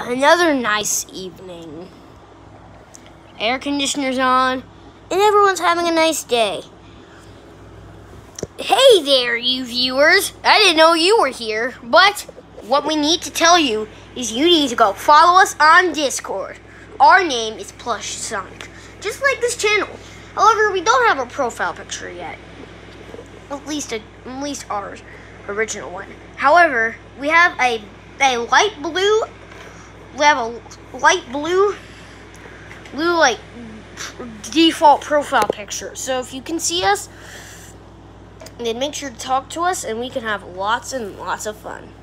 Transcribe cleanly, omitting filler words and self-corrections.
Another nice evening. Air conditioner's on, and everyone's having a nice day. Hey there, you viewers. I didn't know you were here, but what we need to tell you is you need to go follow us on Discord. Our name is Plush Sonic, just like this channel. However, we don't have a profile picture yet. At least our original one. However, we have a light blue. We have a light blue like default profile picture. So if you can see us, then make sure to talk to us, and we can have lots and lots of fun.